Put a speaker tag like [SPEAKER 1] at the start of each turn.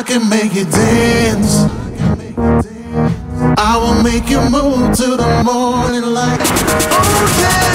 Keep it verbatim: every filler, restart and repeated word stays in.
[SPEAKER 1] can make you dance. I will make you move to the morning light. Oh yeah.